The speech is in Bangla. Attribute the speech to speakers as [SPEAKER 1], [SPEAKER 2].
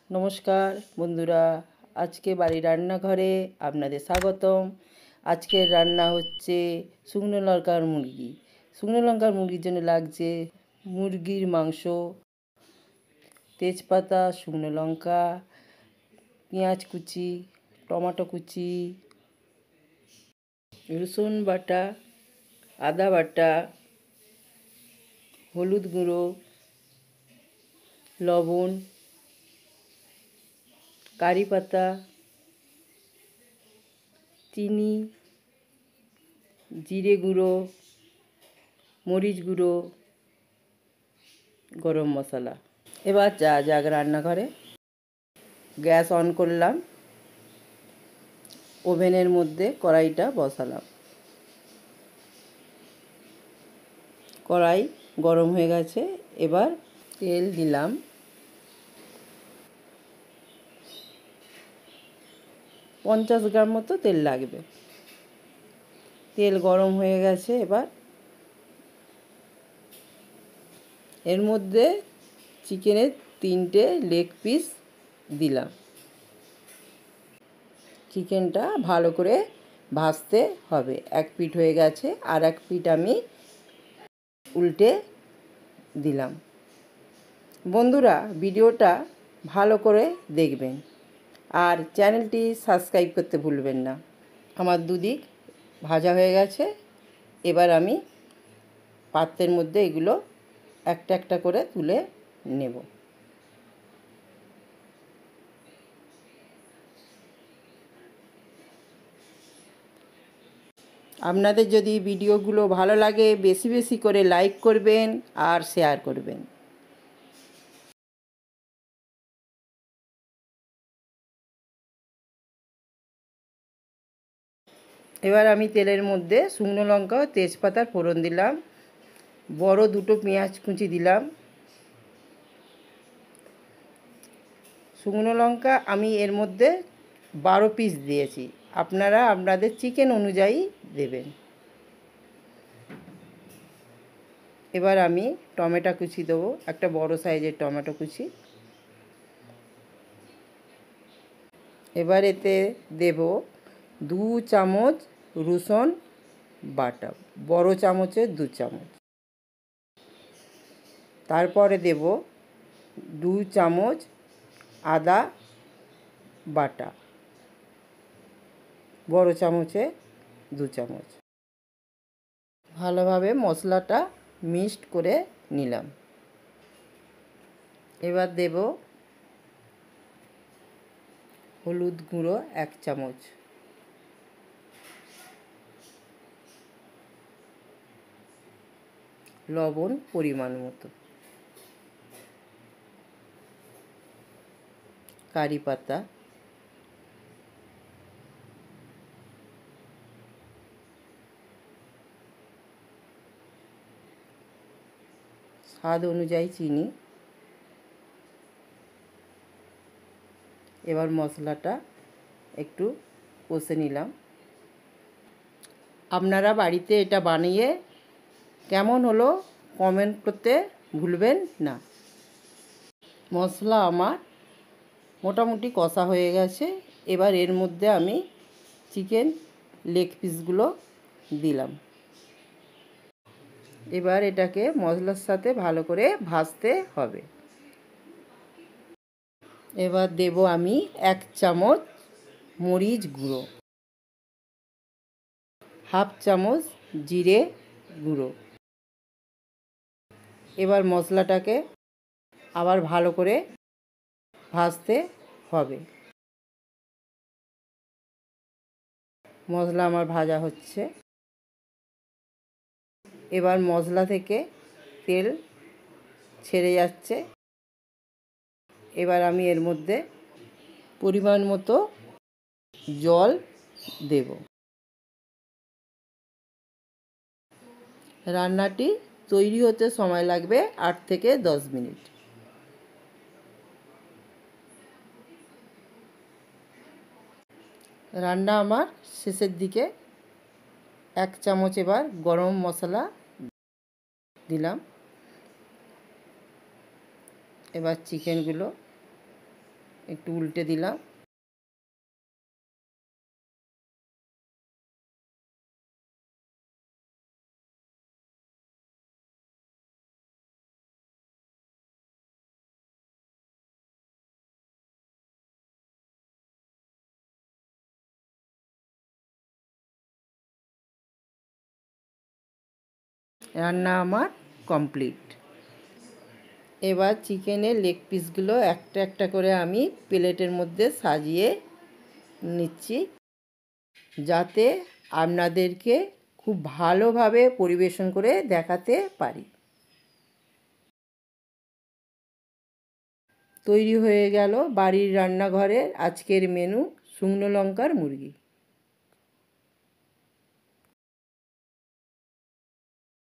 [SPEAKER 1] নমস্কার বন্ধুরা, আজকে বাড়ির রান্নাঘরে আপনাদের স্বাগতম। আজকের রান্না হচ্ছে শুকনো লঙ্কার মুরগি। শুকনো লঙ্কার মুরগির জন্য লাগছে মুরগির মাংস, তেজপাতা, শুকনো লঙ্কা, পেঁয়াজ কুচি, টমেটো কুচি, রসুন বাটা, আদা বাটা, হলুদ গুঁড়ো, লবণ, কারি পাতা, চিনি, জিরে গুঁড়ো, মরিচ গুঁড়ো, গরম মশলা। এবার যাক রান্নাঘরে। গ্যাস অন করলাম, ওভেনের মধ্যে কড়াইটা বসালাম। কড়াই গরম হয়ে গেছে, এবার তেল দিলাম। 50 গ্রাম মতো তেল লাগবে। তেল গরম হয়ে গেছে, এবার এর মধ্যে চিকেনের 3টে লেগ পিস দিলাম। চিকেনটা ভালো করে ভাজতে হবে। এক পিঠ হয়ে গেছে, আর এক পিঠ আমি উল্টে দিলাম। বন্ধুরা, ভিডিওটা ভালো করে দেখবেন আর চ্যানেলটি সাবস্ক্রাইব করতে ভুলবেন না। আমার দুদিক ভাজা হয়ে গেছে, এবার আমি পাত্রের মধ্যে এগুলো একটা একটা করে তুলে নেব। আপনাদের যদি ভিডিওগুলো ভালো লাগে বেশি বেশি করে লাইক করবেন আর শেয়ার করবেন। এবার আমি তেলের মধ্যে শুকনো লঙ্কা ও তেজপাতার ফোড়ন দিলাম। বড় 2টো পেঁয়াজ কুচি দিলাম। শুকনো লঙ্কা আমি এর মধ্যে 12 পিস দিয়েছি, আপনারা আপনাদের চিকেন অনুযায়ী দেবেন। এবার আমি টমেটো কুচি দেবো, একটা বড় সাইজের টমেটো কুচি। এবার এতে দেব 2 চামচ রসুন বাটা, বড় চামচের 2 চামচ। তারপরে দেব 2 চামচ আদা বাটা, বড় চামচে 2 চামচ। ভালোভাবে মশলাটা মিক্সড করে নিলাম। এবার দেব হলুদ গুঁড়ো 1 চামচ, লবণ পরিমাণ মতো, কারি পাতা, স্বাদ অনুযায়ী চিনি। এবার মশলাটা একটু কষে নিলাম। আপনারা বাড়িতে এটা বানিয়ে কেমন হলো কমেন্ট করতে ভুলবেন না। মশলা আমার মোটামুটি কষা হয়ে গেছে, এবার এর মধ্যে আমি চিকেন লেগ পিসগুলো দিলাম। এবার এটাকে মশলার সাথে ভালো করে ভাজতে হবে। এবার দেব আমি 1 চামচ মরিচ গুঁড়ো, হাফ চামচ জিরে গুঁড়ো। এবার মশলাটাকে আবার ভালো করে ভাজতে হবে। মশলা আমার ভাজা হচ্ছে। এবার মশলা থেকে তেল ছেড়ে যাচ্ছে। এবার আমি এর মধ্যে পরিমাণ মতো জল দেব। রান্নাটি তৈরি হতে সময় লাগবে 8 থেকে 10 মিনিট। রান্না আমার শেষের দিকে। 1 চামচ এবার গরম মশলা দিলাম। এবার চিকেনগুলো একটু উল্টে দিলাম। রান্না আমার কমপ্লিট। এবার চিকেনের লেগ পিসগুলো একটা একটা করে আমি প্লেটের মধ্যে সাজিয়ে নিচ্ছি, যাতে আপনাদেরকে খুব ভালোভাবে পরিবেশন করে দেখাতে পারি। তৈরি হয়ে গেল বাড়ির রান্নাঘরের আজকের মেনু শুকনো লঙ্কার মুরগি।